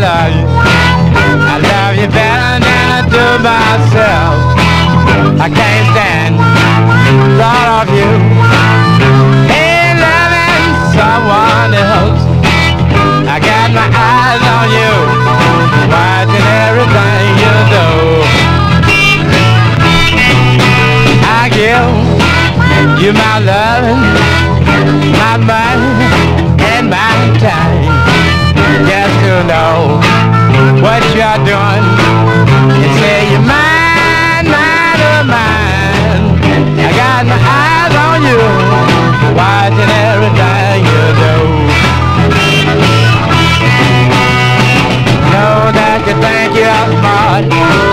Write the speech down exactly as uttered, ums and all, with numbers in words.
love you. I love you better than I do myself. I can't stand the thought of you ain't loving someone else. I got my eyes on you, watching everything you do. I give you my loving, my money, and my time, just to know what you're doing. You say you're mine, mine, oh mine. I got my eyes on you, watching everything you do. Know that you think you're smart,